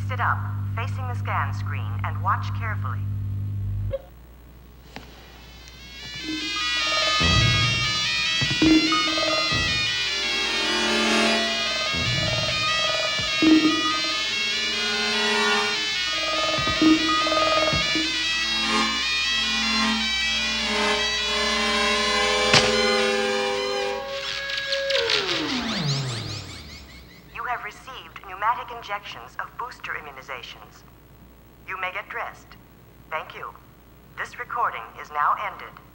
Sit up, facing the scan screen, and watch carefully. Pneumatic injections of booster immunizations. You may get dressed. Thank you. This recording is now ended.